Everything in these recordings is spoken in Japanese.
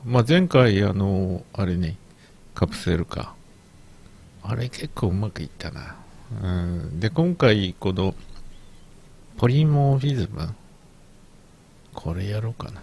まあ、前回、あれね、カプセルか。あれ結構うまくいったな。うん。で、今回、この、ポリモーフィズム。これやろうかな。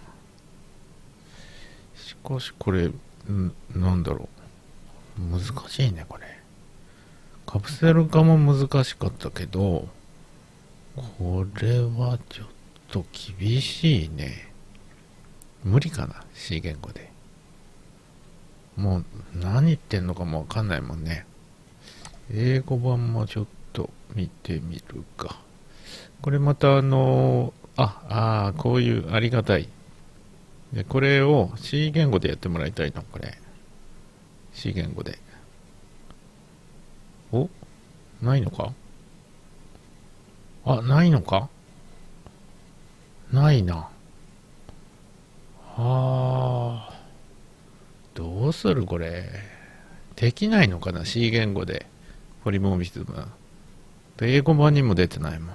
しかし、これ、なんだろう。難しいね、これ。カプセル化も難しかったけど、これはちょっと厳しいね。無理かな、C 言語で。もう、何言ってんのかもわかんないもんね。英語版もちょっと見てみるか。これまたこういうありがたい。で、これを C 言語でやってもらいたいの、これ。C 言語で。お、ないのか？あ、ないのか？ないな。どうするこれ。できないのかな？ C 言語で。ポリモーフィズム。で、英語版にも出てないもん。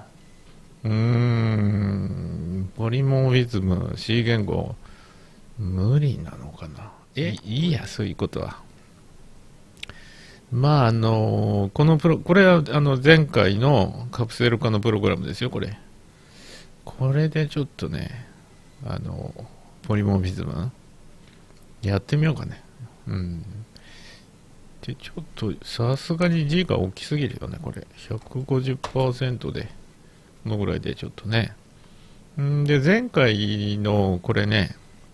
ポリモーフィズム、C 言語、無理なのかな。いいや、そういうことは。まあ、これは、前回のカプセル化のプログラムですよ、これ。これでちょっとね、ポリモーフィズム、やってみようかね。うん。で、ちょっと、さすがに G が大きすぎるよね、これ。150%で、このぐらいでちょっとね。で、前回のこれね、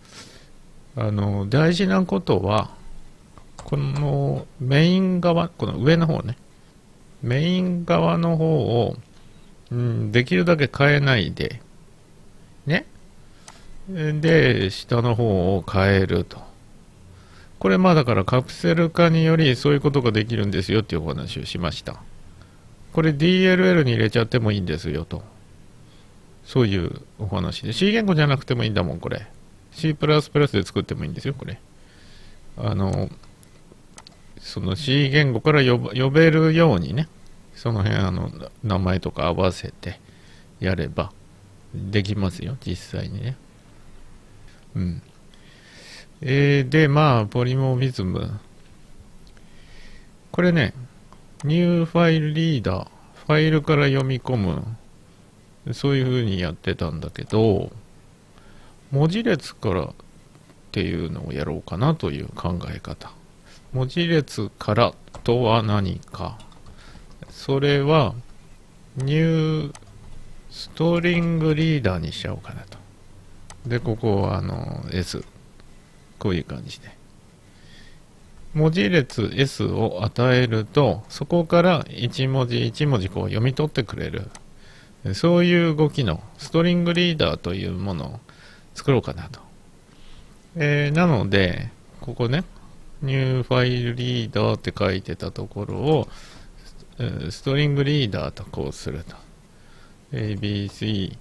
大事なことは、このメイン側、この上の方ね、メイン側の方を、できるだけ変えないで、ね。で、下の方を変えると。これまあだからカプセル化によりそういうことができるんですよっていうお話をしました。これ DLL に入れちゃってもいいんですよと。そういうお話で。C 言語じゃなくてもいいんだもん、これ。C++ で作ってもいいんですよ、これ。あの、その C 言語から呼べるようにね、その辺名前とか合わせてやればできますよ、実際にね。うん。で、まあ、ポリモーフィズム。これね、ニューファイルリーダー、ファイルから読み込む。そういう風にやってたんだけど、文字列からっていうのをやろうかなという考え方。文字列からとは何か。それは、ニューストリングリーダーにしちゃおうかなと。で、ここはS。こういう感じで。文字列 S を与えると、そこから一文字一文字こう読み取ってくれる。そういう動きのストリングリーダーというものを作ろうかなと。なので、ここね、ニューファイルリーダーって書いてたところを、ストリングリーダーとこうすると。A, B, C,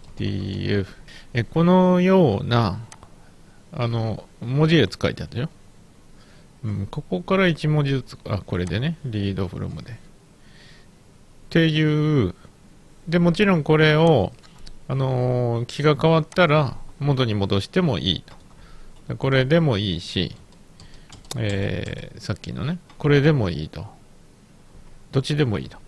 D, F。このような、文字列書いてあったよ。ここから1文字ずつ、これでね、リードフロムで。っていう、で、もちろんこれを、気が変わったら元に戻してもいいと。これでもいいし、さっきのね、これでもいいと。どっちでもいいと。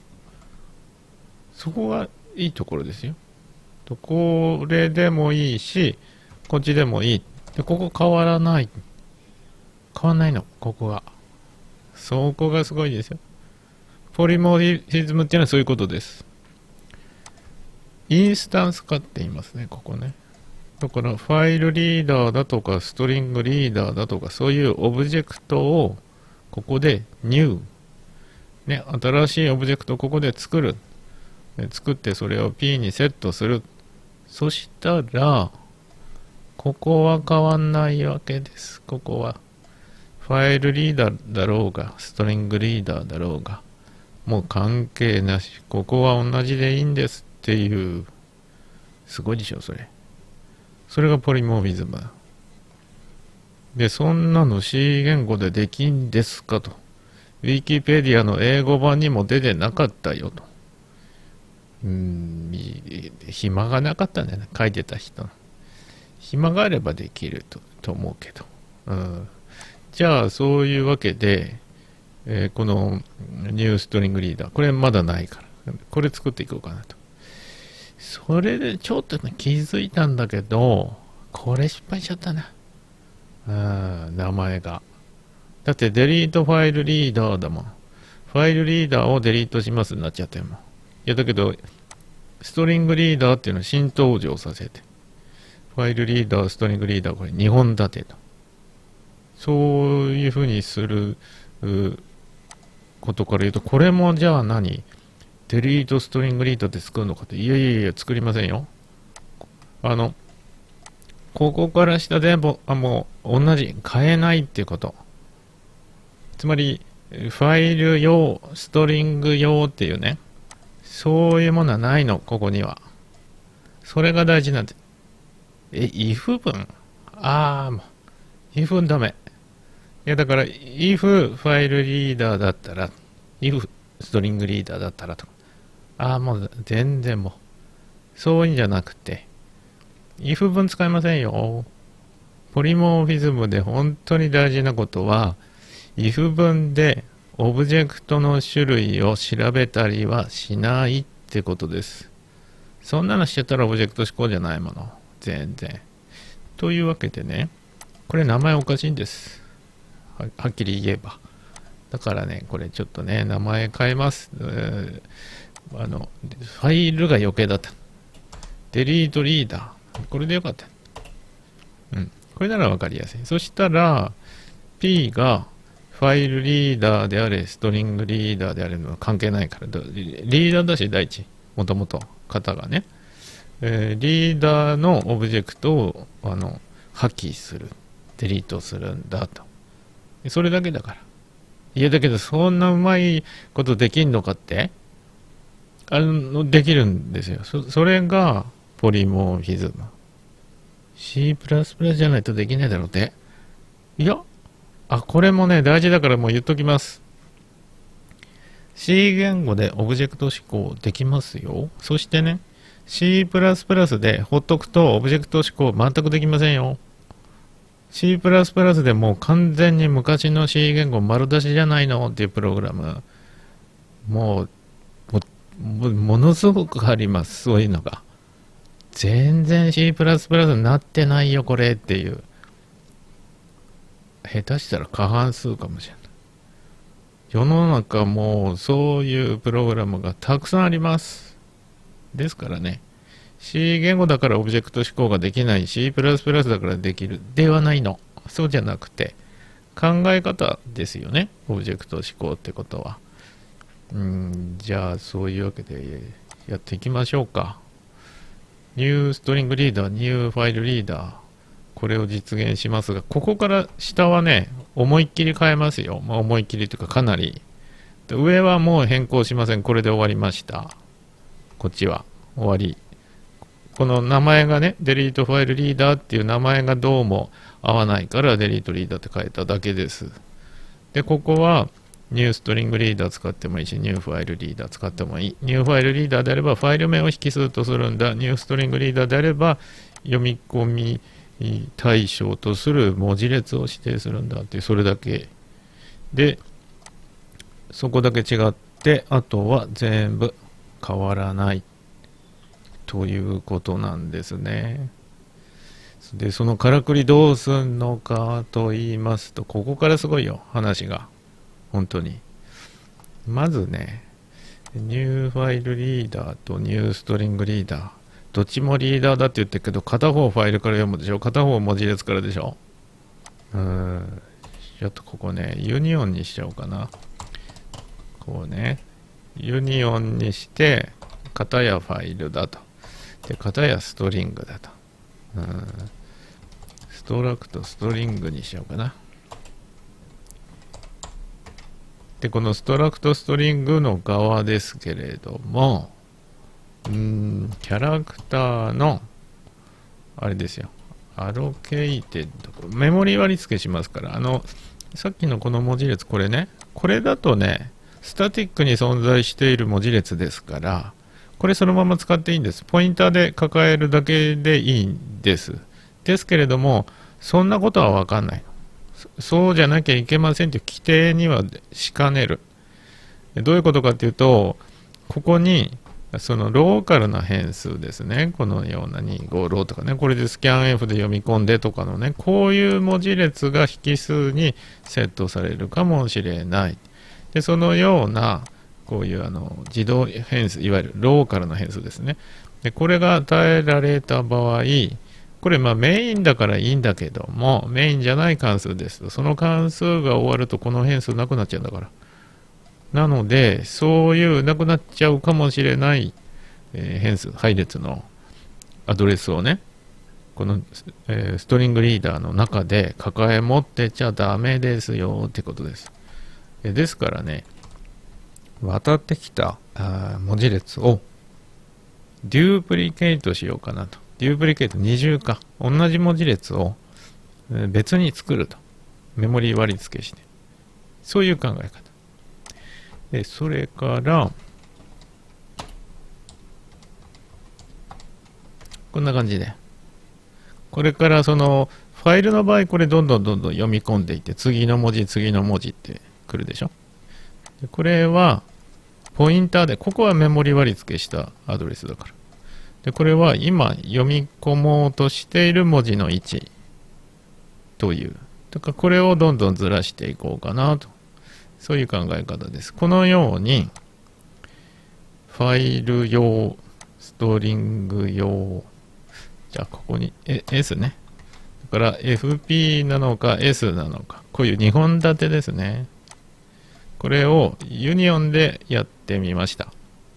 そこがいいところですよ。これでもいいし、こっちでもいい。で、ここ変わらない。変わんないの、ここが。そこがすごいですよ。ポリモーフィズムっていうのはそういうことです。インスタンス化って言いますね、ここね。だからファイルリーダーだとかストリングリーダーだとかそういうオブジェクトをここで new ね、新しいオブジェクトをここで作る。作ってそれを P にセットする。そしたら、ここは変わんないわけです。ここは。ファイルリーダーだろうが、ストリングリーダーだろうが、もう関係なし。ここは同じでいいんですっていう、すごいでしょ、それ。それがポリモーフィズム。で、そんなの C 言語でできんですかと。ウィキペディアの英語版にも出てなかったよと。暇がなかったんだよね、書いてた人。暇があればできると思うけど。 うん、じゃあそういうわけで、このニューストリングリーダー、これまだないから、これ作っていこうかなと。それでちょっとね、気づいたんだけど、これ失敗しちゃったな。名前が。だってデリートファイルリーダーだもん。ファイルリーダーをデリートしますになっちゃってるもん。いやだけど、ストリングリーダーっていうのを新登場させて。ファイルリーダー、ストリングリーダー、これ2本立てと。そういうふうにすることから言うと、これもじゃあ何デリートストリングリーダーって作るのかって、いやいやいや、作りませんよ。ここから下でもう同じ、変えないっていうこと。つまり、ファイル用、ストリング用っていうね、そういうものはないの、ここには。それが大事なんで。if 文if 文ダメ。いや、だから、if ファイルリーダーだったら、if ストリングリーダーだったらとか。もう全然もう。そういうんじゃなくて、if 文使いませんよ。ポリモーフィズムで本当に大事なことは、if 文でオブジェクトの種類を調べたりはしないってことです。そんなのしちゃったらオブジェクト指向じゃないもの。全然。というわけでね、これ名前おかしいんです。はっきり言えば。だからね、これちょっとね、名前変えます。ファイルが余計だった。デリートリーダー。これでよかった。これならわかりやすい。そしたら、P がファイルリーダーであれ、ストリングリーダーであれの関係ないから、リーダーだし、第一。もともと、型がね。リーダーのオブジェクトを破棄する。デリートするんだと。それだけだから。いや、だけど、そんなうまいことできんのかってできるんですよ。それが、ポリモーフィズム。C++ じゃないとできないだろうって。いや、これもね、大事だからもう言っときます。C 言語でオブジェクト指向できますよ。そしてね、C++ でほっとくとオブジェクト指向全くできませんよ。C++ でもう完全に昔の C 言語丸出しじゃないのっていうプログラム、ものすごくあります。そういうのが。全然 C++ になってないよこれっていう。下手したら過半数かもしれない。世の中もうそういうプログラムがたくさんあります。ですからね、C 言語だからオブジェクト指向ができない、C++ だからできるではないの。そうじゃなくて、考え方ですよね、オブジェクト指向ってことは。じゃあそういうわけでやっていきましょうか。ニューストリングリーダー、ニューファイルリーダー、これを実現しますが、ここから下はね、思いっきり変えますよ。思いっきりというかかなり。上はもう変更しません。これで終わりました。こっちは終わり。この名前がね、デリートファイルリーダーっていう名前がどうも合わないからデリートリーダーって変えただけです。で、ここはニューストリングリーダー使ってもいいし、ニューファイルリーダー使ってもいい。ニューファイルリーダーであればファイル名を引数とするんだ。ニューストリングリーダーであれば読み込み対象とする文字列を指定するんだっていう、それだけで、そこだけ違って、あとは全部変わらないということなんですね。で、そのからくりどうすんのかと言いますと、ここからすごいよ、話が。本当に。まずね、ニューファイルリーダーとニューストリングリーダー。どっちもリーダーだって言ってるけど、片方ファイルから読むでしょ、片方文字列からでしょ。ちょっとここね、ユニオンにしちゃおうかな。こうね、ユニオンにして、片やファイルだと。で、片やストリングだと。ストラクト、ストリングにしようかな。で、このストラクト、ストリングの側ですけれども、キャラクターの、あれですよ、アロケイテッド、メモリ割り付けしますから、さっきのこの文字列、これね、これだとね、スタティックに存在している文字列ですから、これそのまま使っていいんです。ポインターで抱えるだけでいいんです。ですけれども、そんなことはわかんない。 そうじゃなきゃいけませんという規定にはしかねる。どういうことかっていうと、ここにそのローカルな変数ですね。このような256とかね、これでスキャン F で読み込んでとかのね、こういう文字列が引数にセットされるかもしれない。で、そのような、こういう自動変数、いわゆるローカルな変数ですね。で、これが与えられた場合、これメインだからいいんだけども、メインじゃない関数ですと、その関数が終わるとこの変数なくなっちゃうんだから。なので、そういうなくなっちゃうかもしれない、変数、配列のアドレスをね、この、ストリングリーダーの中で抱え持ってちゃダメですよってことです。ですからね、渡ってきた文字列をデュープリケートしようかなと。デュープリケート二重化。同じ文字列を別に作ると。メモリー割り付けして。そういう考え方。それから、こんな感じで。これからその、ファイルの場合、これどんどん読み込んでいって、次の文字って来るでしょ。でこれは、ポインターで、ここはメモリ割り付けしたアドレスだから。で、これは今読み込もうとしている文字の位置という。だからこれをどんどんずらしていこうかなと。そういう考え方です。このように、ファイル用、ストリング用、じゃあここに S ね。だから FP なのか S なのか。こういう2本立てですね。これをユニオンでやってみました。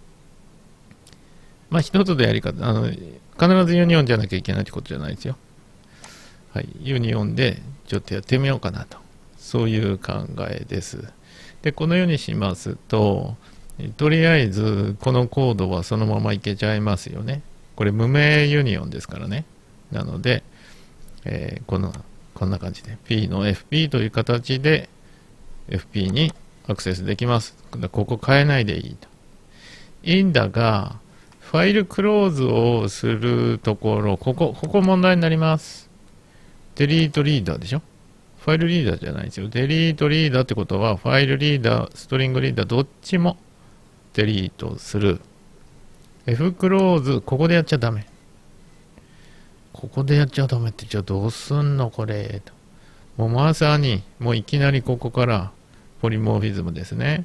一つでやり方、必ずユニオンじゃなきゃいけないってことじゃないですよ。はい、ユニオンでちょっとやってみようかなと。そういう考えです。で、このようにしますと、とりあえずこのコードはそのままいけちゃいますよね。これ無名ユニオンですからね。なので、こんな感じで P の FP という形で FP にアクセスできます。ここ変えないでいいと。いいんだが、ファイルクローズをするところ、ここ問題になります。デリートリーダーでしょ？ファイルリーダーじゃないですよ。デリートリーダーってことは、ファイルリーダー、ストリングリーダー、どっちもデリートする。F クローズ、ここでやっちゃダメ。ここでやっちゃダメって、じゃあどうすんのこれと。もうまさに、もういきなりここからポリモーフィズムですね。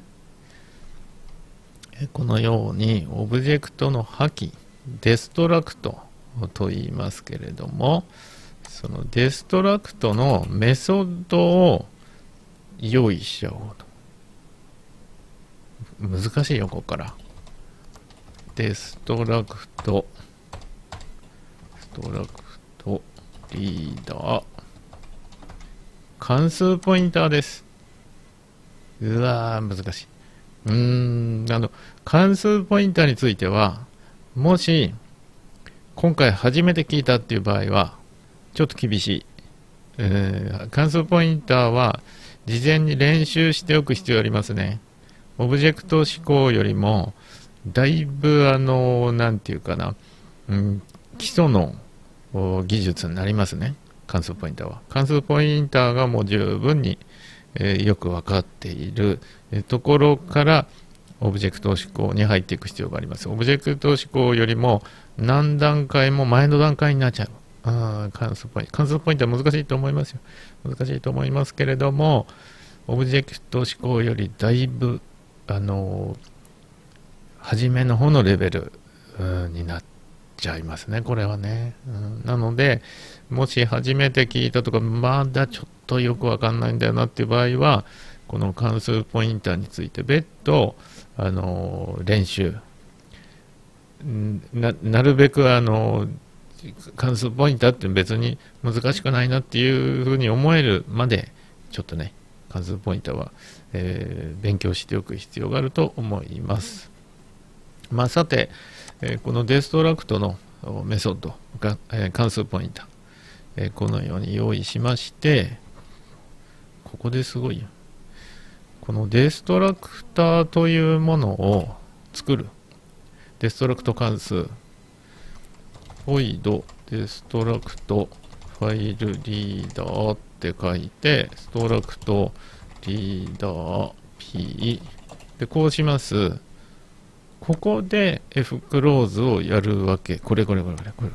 このようにオブジェクトの破棄、デストラクトと言いますけれども、そのデストラクトのメソッドを用意しちゃおうと。難しいよ、ここから。デストラクトリーダー。関数ポインターです。うわー、難しい。関数ポインターについては、もし、今回初めて聞いたっていう場合は、ちょっと厳しい。関数ポインターは、事前に練習しておく必要ありますね。オブジェクト思考よりも、だいぶ、なんていうかな、基礎の技術になりますね。関数ポインターは。関数ポインターがもう十分に、よく分かっているところからオブジェクト思考に入っていく必要があります。オブジェクト思考よりも何段階も前の段階になっちゃう。関数ポイントは難しいと思いますよ。難しいと思いますけれども、オブジェクト思考よりだいぶ、初めの方のレベルになっちゃいますね、これはね。なので、もし初めて聞いたとか、まだちょっとよくわかんないんだよなっていう場合は、この関数ポインターについて別途、練習。なるべく関数ポインターって別に難しくないなっていうふうに思えるまで、ちょっとね、関数ポインターは、勉強しておく必要があると思います。さて、このデストラクトのメソッドが、関数ポインター、このように用意しまして、ここですごいよ。このデストラクターというものを作る。デストラクト関数。void デストラクトファイルリーダーっって書いて、ストラクトリーダー P で、こうします。ここで F クローズをやるわけ。これを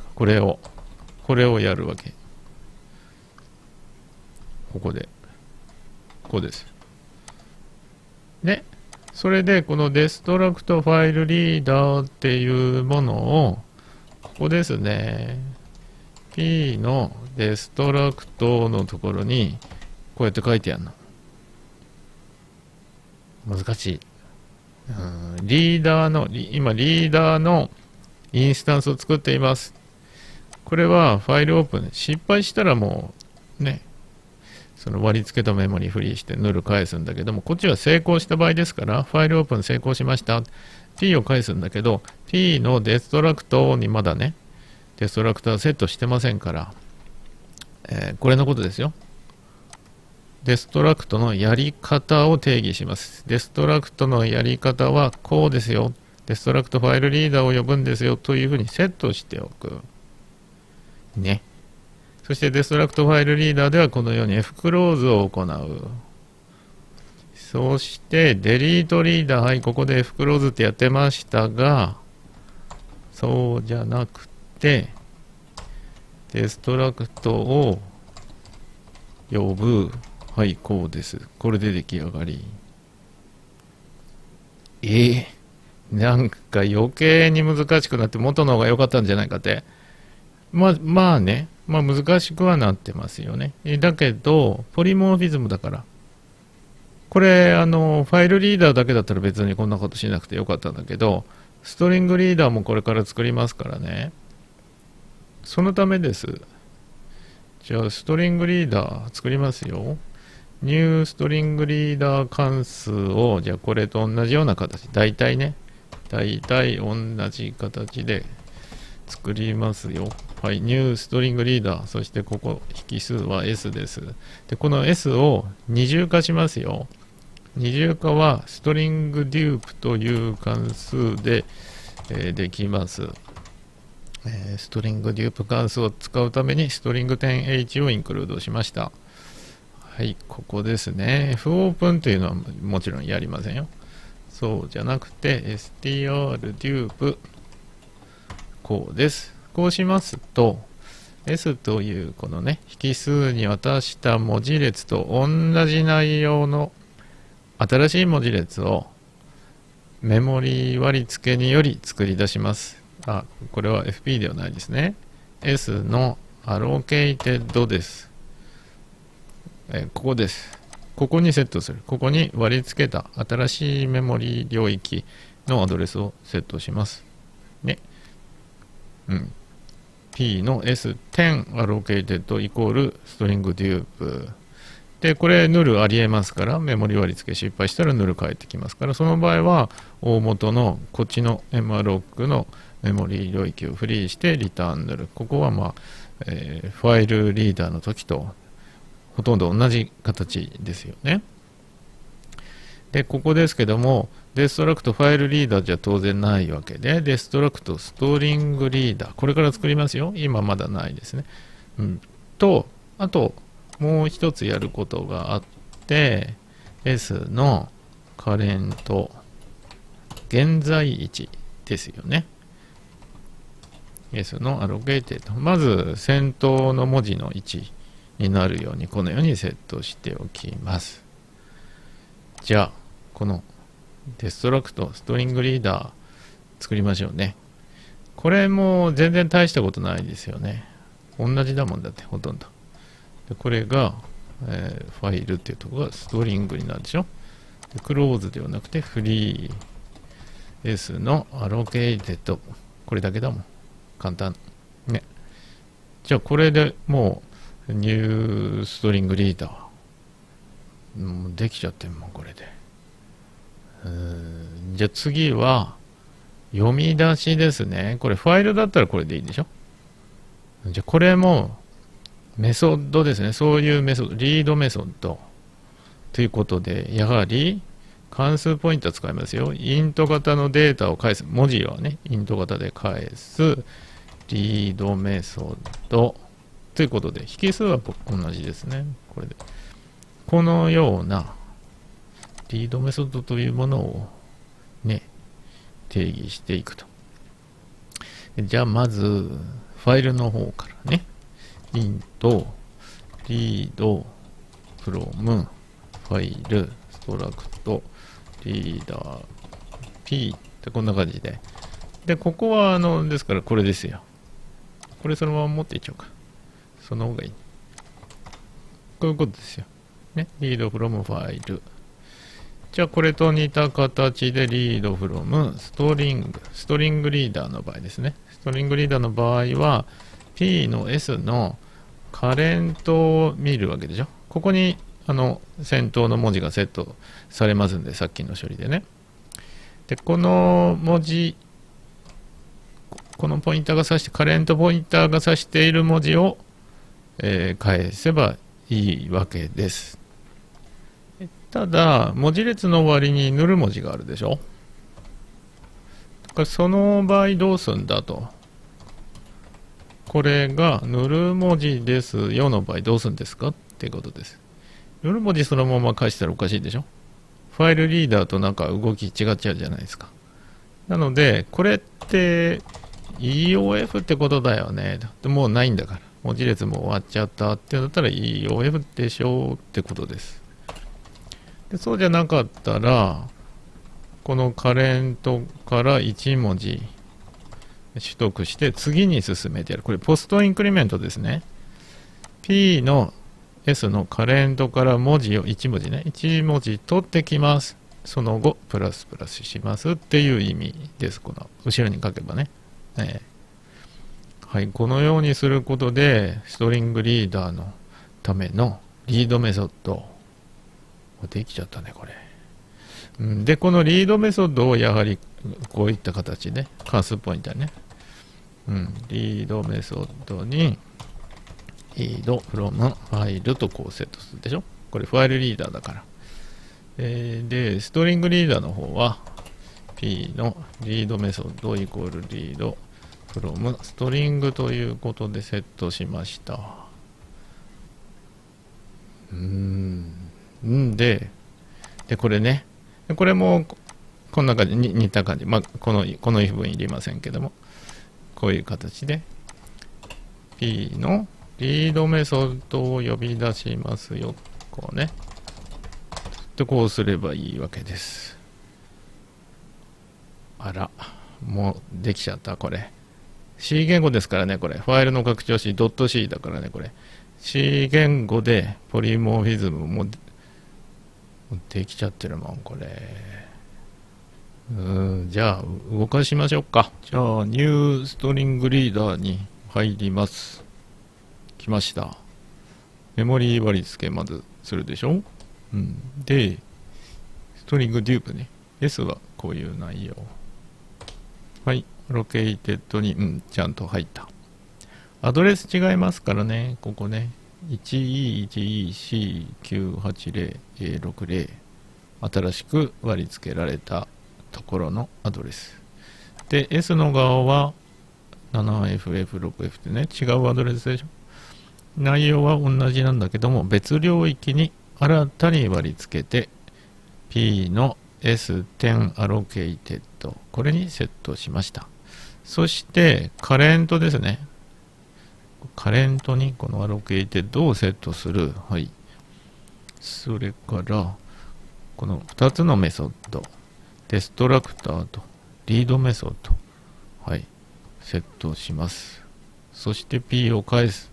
やるわけ。ここで。こうです。で、それでこのデストラクトファイルリーダーっていうものを、ここですね。P のデストラクトのところに、こうやって書いてあるの。難しい。リーダーの、今リーダーのインスタンスを作っています。これはファイルオープン。失敗したらもうね、その割り付けたメモリフリーしてヌル返すんだけども、こっちは成功した場合ですから、ファイルオープン成功しました。P を返すんだけど、P のデストラクトにまだね、デストラクターセットしてませんから、これのことですよ。デストラクトのやり方を定義します。デストラクトのやり方はこうですよ。デストラクトファイルリーダーを呼ぶんですよというふうにセットしておく。ね。そしてデストラクトファイルリーダーではこのように F クローズを行う。そしてデリートリーダー、はい、ここで F クローズってやってましたが、そうじゃなくて、デストラクトを呼ぶ。はい、こうです。これで出来上がり。なんか余計に難しくなって元の方が良かったんじゃないかって。まあね、難しくはなってますよね。だけど、ポリモーフィズムだから。これ、ファイルリーダーだけだったら別にこんなことしなくてよかったんだけど、ストリングリーダーもこれから作りますからね。そのためです。じゃあ、ストリングリーダー作りますよ。ニューストリングリーダー関数を、じゃあこれと同じような形、大体同じ形で作りますよ。はい、ニューストリングリーダー、そしてここ、引数は S です。で、この S を二重化しますよ。二重化はストリングデュープという関数で、できます。ストリングデュープ関数を使うためにストリング点 H をインクルードしました。はい、ここですね。F オープンというのはもちろんやりませんよ。そうじゃなくて、strdupe、こうです。こうしますと、S というこのね、引数に渡した文字列と同じ内容の新しい文字列をメモリ割り付けにより作り出します。これは FP ではないですね。S の allocated です。ここです。ここにセットする。ここに割り付けた新しいメモリ領域のアドレスをセットします。ね。P の S10 allocated イコールストリングデュープ。で、これ、ヌルありえますから、メモリ割り付け失敗したらヌル返ってきますから、その場合は、大元のこっちの MROC のメモリ領域をフリーしてリターンヌル。ここは、ファイルリーダーの時とほとんど同じ形ですよね。で、ここですけども、デストラクトファイルリーダーじゃ当然ないわけで、デストラクトストリングリーダー、これから作りますよ。今まだないですね。あと、もう一つやることがあって、S のカレント、現在位置ですよね。S のアロケーテッド。まず、先頭の文字の位置になるように、このようにセットしておきます。じゃあ、このデストラクト、ストリングリーダー作りましょうね。これも全然大したことないですよね。同じだもんだって、ほとんど。でこれが、ファイルっていうところがストリングになるでしょ。でクローズではなくてフリー S のアロケイテッド。これだけだもん。簡単。ね。じゃあこれでもうニューストリングリーダー。もうできちゃってんもん、これで。じゃあ次は読み出しですね。これファイルだったらこれでいいでしょ。じゃあこれもメソッドですね。そういうメソッド、リードメソッドということで、やはり関数ポインター使いますよ。イント型のデータを返す。文字はね、イント型で返すリードメソッドということで、引数は同じですね。これで。このようなリードメソッドというものをね、定義していくと。じゃあまず、ファイルの方からね、int read from ファイルストラクトリーダー p ってこんな感じで。で、ここはですからこれですよ。これそのまま持っていっちゃおうか。その方がいい。こういうことですよ。ね。read from ファイル。じゃあこれと似た形で read from ストリングリーダーの場合ですね。ストリングリーダーの場合は p の s のカレントを見るわけでしょ。ここに先頭の文字がセットされますんで、さっきの処理でね。で、この文字、このポインターが指して、カレントポインターが指している文字を、返せばいいわけです。ただ、文字列の終わりにヌル文字があるでしょ。だからその場合どうすんだと。これがヌル文字ですよの場合どうするんですかっていうことです。ヌル文字そのまま返したらおかしいでしょ。ファイルリーダーとなんか動き違っちゃうじゃないですか。なので、これって EOF ってことだよね。もうないんだから。文字列も終わっちゃったってなったら EOF でしょうってことです。でそうじゃなかったら、このカレントから1文字取得して次に進めてやる。これポストインクリメントですね。P の S のカレントから文字を1文字ね。1文字取ってきます。その後、プラスプラスしますっていう意味です。この後ろに書けばね。はい、このようにすることで、ストリングリーダーのためのリードメソッド。できちゃったね、これ。で、このリードメソッドをやはりこういった形で、関数ポインターね。リードメソッドに、read from ファイルとこうセットするでしょ。これファイルリーダーだから。で、ストリングリーダーの方は、p のリードメソッドイコールリード from ストリングということでセットしました。で、これね、これもこんな感じに似た感じ、まあ、この if 文いりませんけども、こういう形で p のリードメソッドを呼び出しますよ。こうね。で、こうすればいいわけです。あら、もうできちゃった、これ。C 言語ですからね、これ。ファイルの拡張子 .c だからね、これ。C 言語でポリモーフィズムもできちゃってるもん、これ。じゃあ、動かしましょうか。じゃあ、ニューストリングリーダーに入ります。来ました。メモリー割り付けまずするでしょ。で、ストリングデュープね。S はこういう内容。はい。ロケイテッドに、ちゃんと入った。アドレス違いますからね、ここね。1E1EC980A60 新しく割り付けられたところのアドレス。で、S の側は 7FF6F ってね、違うアドレスでしょ。内容は同じなんだけども、別領域に新たに割り付けて、P の S10 allocated これにセットしました。そして、カレントですね。カレントにこの allocated をセットする。はい。それから、この2つのメソッド。デストラクターとリードメソッド。はい。セットします。そして P を返す。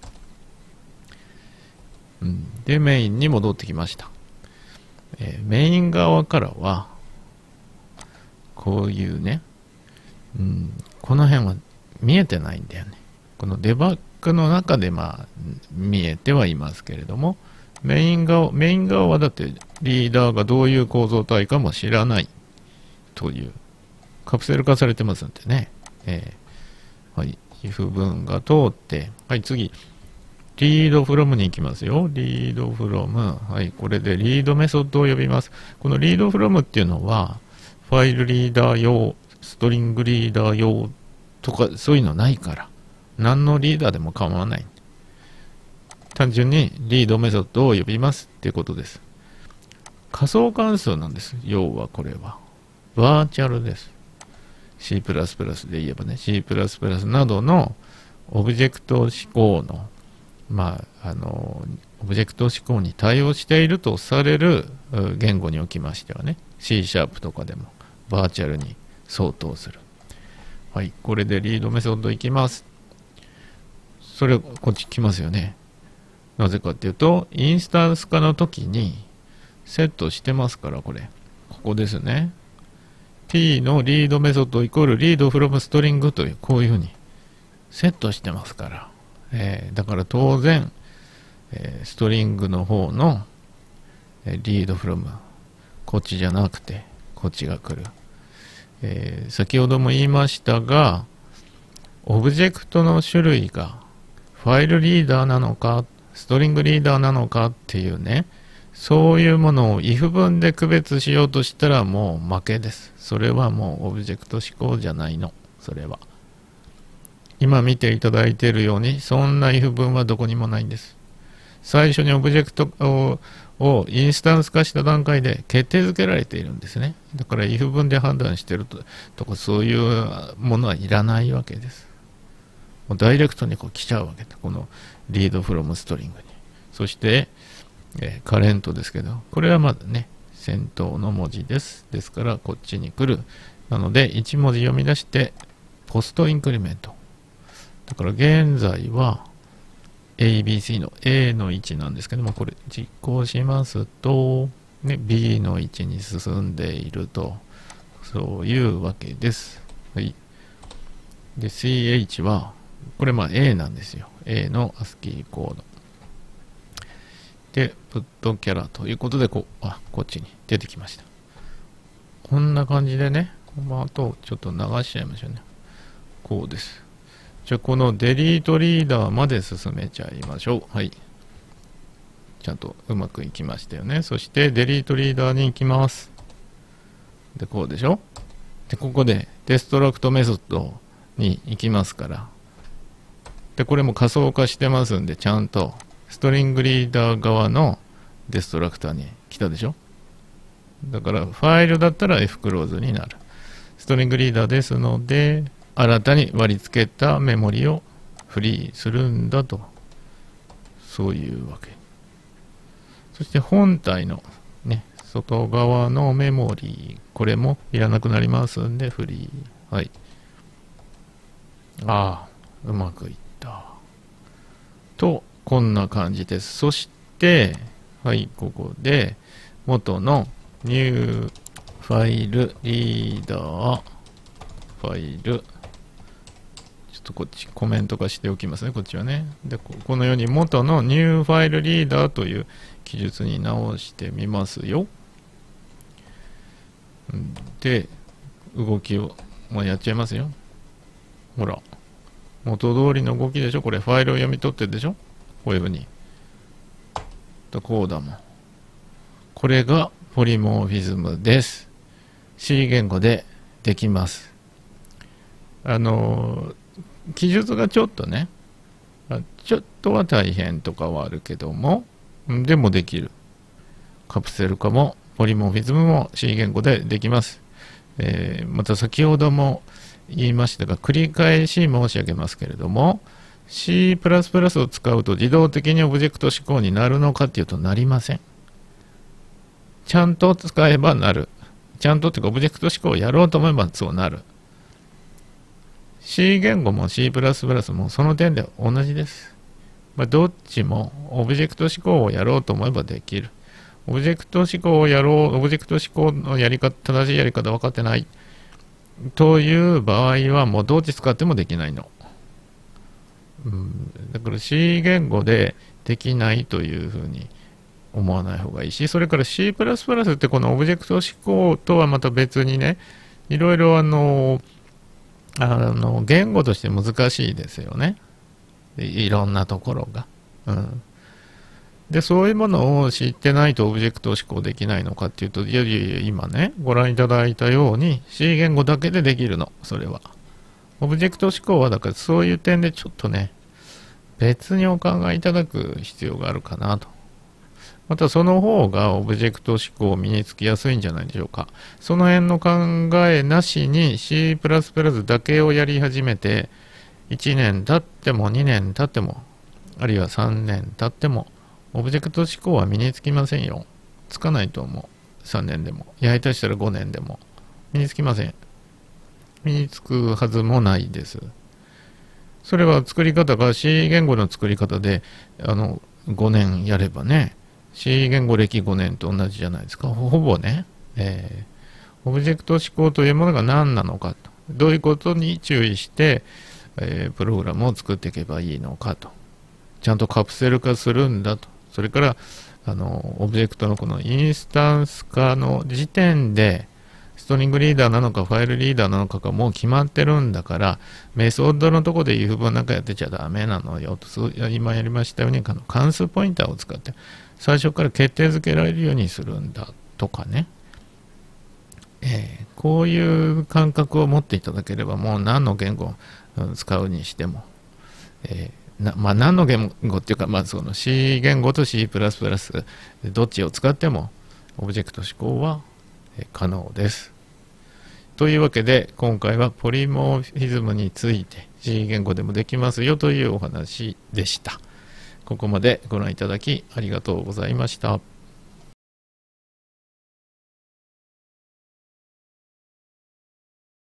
で、メインに戻ってきました。メイン側からは、こういうね、この辺は見えてないんだよね。このデバッグの中で見えてはいますけれども、メイン側はだってリーダーがどういう構造体かも知らないという、カプセル化されてますんでね。はい、if 文が通って、はい、次、リードフロムに行きますよ。リードフロム。はい、これでリードメソッドを呼びます。このリードフロムっていうのは、ファイルリーダー用、ストリングリーダー用とか、そういうのないから。何のリーダーでも構わない。 単純にリードメソッドを呼びますっていうことです。仮想関数なんです。要はこれは。バーチャルです。C++ で言えばね、C++ などのオブジェクト思考の、オブジェクト思考に対応しているとされる言語におきましてはね、C# とかでもバーチャルに相当する。はい、これでリードメソッドいきます。それこっち来ますよね。なぜかっていうと、インスタンス化の時にセットしてますから、ここですね。P のリードメソッドイコールリードフロムストリングという、こういうふうにセットしてますから。だから当然、ストリングの方のリードフロム、こっちじゃなくて、こっちが来る。先ほども言いましたが、オブジェクトの種類がファイルリーダーなのか、ストリングリーダーなのかっていうね、そういうものを if 文で区別しようとしたらもう負けです。それはもうオブジェクト思考じゃないの。それは。今見ていただいているように、そんな if 文はどこにもないんです。最初にオブジェクトをインスタンス化した段階で決定づけられているんですね。だから if 文で判断しているとかそういうものはいらないわけです。もうダイレクトにこう来ちゃうわけで、このリードフロムストリングに。そして、カレントですけど、これはまだね、先頭の文字です。ですから、こっちに来る。なので、1文字読み出して、ポストインクリメント。だから、現在は、ABC の A の位置なんですけども、これ実行しますと、ね、B の位置に進んでいると、そういうわけです。はい。で、CH は、これA なんですよ。A の ASCII コード。で、プットキャラということで、こっちに出てきました。こんな感じでね、あとちょっと流しちゃいましょうね。こうです。じゃあ、このデリートリーダーまで進めちゃいましょう。はい。ちゃんとうまくいきましたよね。そして、デリートリーダーに行きます。で、こうでしょ。で、ここで、デストラクトメソッドに行きますから。で、これも仮想化してますんで、ちゃんと、ストリングリーダー側のデストラクターに来たでしょ。だから、ファイルだったら F クローズになる。ストリングリーダーですので、新たに割り付けたメモリをフリーするんだと。そういうわけ。そして本体のね、外側のメモリー、これもいらなくなりますんで、フリー。はい。うまくいった。と、こんな感じです。そして、はい、ここで、元のニューファイルリーダー、ファイル、ちょっとこっちコメント化しておきますね、こっちはね。で、このように元のニューファイルリーダーという記述に直してみますよ。で、動きを、やっちゃいますよ。ほら。元通りの動きでしょ。これファイルを読み取ってるでしょ。こういうふうに。こうだもん。これがポリモーフィズムです。C 言語でできます。記述がちょっとね、ちょっとは大変とかはあるけども、でもできる。カプセル化もポリモーフィズムも C 言語でできます。また先ほども言いましたが、繰り返し申し上げますけれども、C++ を使うと自動的にオブジェクト思考になるのかっていうとなりません。ちゃんと使えばなる。ちゃんとっていうかオブジェクト思考をやろうと思えばそうなる。C 言語も C++ もその点で同じです。どっちもオブジェクト思考をやろうと思えばできる。オブジェクト思考をやろう、オブジェクト思考のやり方、正しいやり方分かってないという場合はもうどっち使ってもできないの。だから C 言語でできないというふうに思わない方がいいし、それから C++ ってこのオブジェクト思考とはまた別にね、いろいろ言語として難しいですよね。いろんなところが。で、そういうものを知ってないとオブジェクト思考できないのかっていうと、いやいや今ね、ご覧いただいたように C 言語だけでできるの、それは。オブジェクト思考はだからそういう点でちょっとね、 別にお考えいただく必要があるかなと。またその方がオブジェクト思考を身につきやすいんじゃないでしょうか。その辺の考えなしに C++ だけをやり始めて、1年経っても2年経っても、あるいは3年経っても、オブジェクト思考は身につきませんよ。つかないと思う。3年でも。下手したら5年でも。身につきません。身につくはずもないです。それは作り方が C 言語の作り方で、5年やればね、C 言語歴5年と同じじゃないですか。ほぼね、オブジェクト思考というものが何なのかと。どういうことに注意して、プログラムを作っていけばいいのかと。ちゃんとカプセル化するんだと。それから、オブジェクトのこのインスタンス化の時点で、ストリングリーダーなのかファイルリーダーなのかがもう決まってるんだから、メソッドのところで if 文なんかやってちゃダメなのよと。今やりましたように、関数ポインターを使って、最初から決定づけられるようにするんだとかね。こういう感覚を持っていただければ、もう何の言語を使うにしても、何の言語っていうか、その C 言語と C++、どっちを使っても、オブジェクト思考は可能です。というわけで、今回はポリモーフィズムについて C 言語でもできますよというお話でした。ここまでご覧いただきありがとうございました。